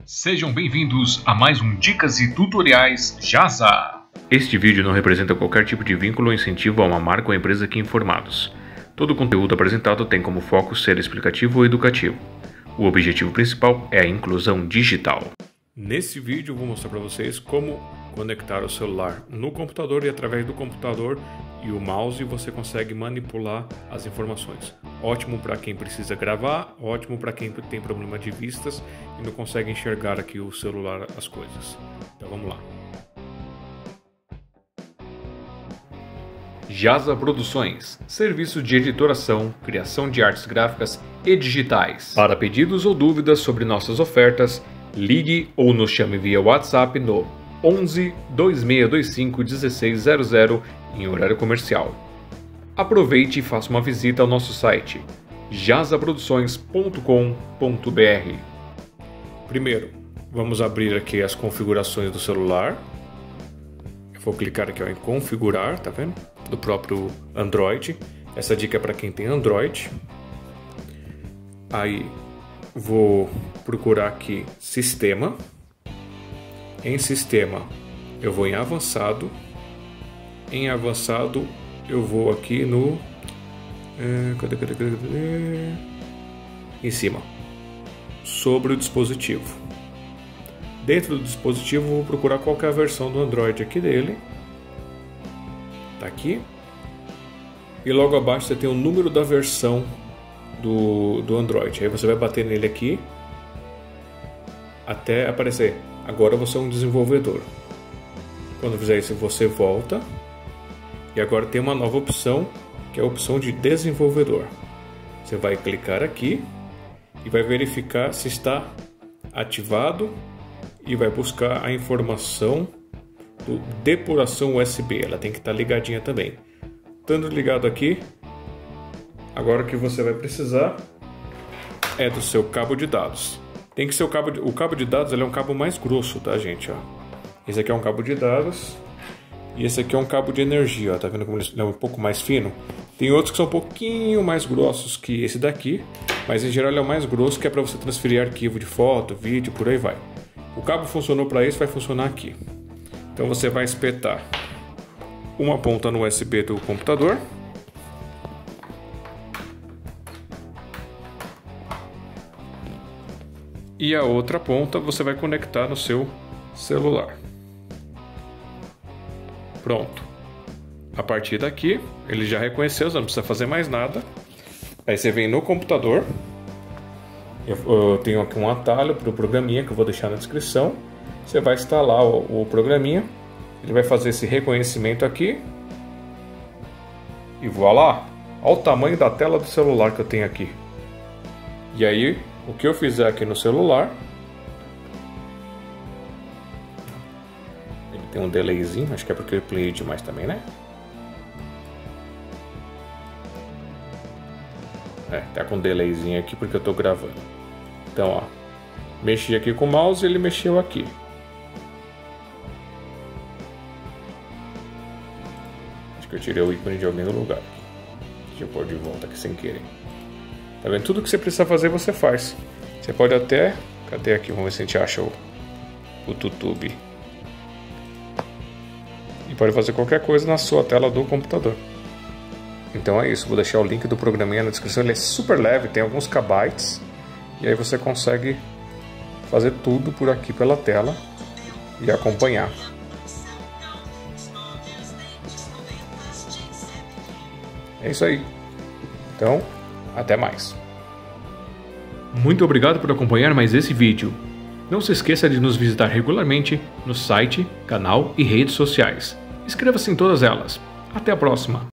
Sejam bem-vindos a mais um Dicas e Tutoriais Jasa. Este vídeo não representa qualquer tipo de vínculo ou incentivo a uma marca ou empresa aqui informados. Todo o conteúdo apresentado tem como foco ser explicativo ou educativo. O objetivo principal é a inclusão digital. Nesse vídeo eu vou mostrar para vocês como conectar o celular no computador e através do computador e o mouse você consegue manipular as informações. Ótimo para quem precisa gravar, ótimo para quem tem problema de vistas e não consegue enxergar aqui o celular as coisas. Então vamos lá. Jasa Produções, serviço de editoração, criação de artes gráficas e digitais. Para pedidos ou dúvidas sobre nossas ofertas, ligue ou nos chame via WhatsApp no 11 2625 1600 em horário comercial. Aproveite e faça uma visita ao nosso site jasaproduções.com.br. Primeiro, vamos abrir aqui as configurações do celular. Eu vou clicar aqui em configurar, tá vendo? Do próprio Android. Essa dica é para quem tem Android. Aí vou procurar aqui sistema. Em sistema eu vou em avançado. Em avançado eu vou aqui no em cima, sobre o dispositivo. Dentro do dispositivo eu vou procurar qual que é a versão do Android aqui dele. Tá aqui. E logo abaixo você tem o número da versão do Android. Aí você vai bater nele aqui até aparecer. Agora você é um desenvolvedor. Quando fizer isso você volta. E agora tem uma nova opção, que é a opção de desenvolvedor. Você vai clicar aqui e vai verificar se está ativado e vai buscar a informação do depuração USB. Ela tem que estar ligadinha também. Estando ligado aqui, agora o que você vai precisar é do seu cabo de dados. Tem que ser o cabo de dados, ele é um cabo mais grosso, tá, gente? Ó. Esse aqui é um cabo de dados. E esse aqui é um cabo de energia, ó. Tá vendo como ele é um pouco mais fino? Tem outros que são um pouquinho mais grossos que esse daqui, mas em geral ele é o mais grosso, que é para você transferir arquivo de foto, vídeo, por aí vai. O cabo funcionou para isso, vai funcionar aqui. Então você vai espetar uma ponta no USB do computador. E a outra ponta você vai conectar no seu celular. Pronto. A partir daqui, ele já reconheceu, você não precisa fazer mais nada. Aí você vem no computador. Eu tenho aqui um atalho para o programinha que eu vou deixar na descrição. Você vai instalar o programinha. Ele vai fazer esse reconhecimento aqui. E voilá! Olha o tamanho da tela do celular que eu tenho aqui. E aí, o que eu fizer aqui no celular... Tem um delayzinho, acho que é porque eu playei demais também, né? Tá com um delayzinho aqui porque eu tô gravando. Então, ó, mexi aqui com o mouse e ele mexeu aqui. Acho que eu tirei o ícone de alguém do lugar. Deixa eu pôr de volta aqui sem querer. Tá vendo? Tudo que você precisa fazer, você faz. Você pode até... Cadê aqui? Vamos ver se a gente acha o YouTube. E pode fazer qualquer coisa na sua tela do computador. Então é isso, vou deixar o link do programinha na descrição. Ele é super leve, tem alguns kbytes. E aí você consegue fazer tudo por aqui pela tela e acompanhar. É isso aí. Então, até mais. Muito obrigado por acompanhar mais esse vídeo. Não se esqueça de nos visitar regularmente no site, canal e redes sociais. Inscreva-se em todas elas. Até a próxima!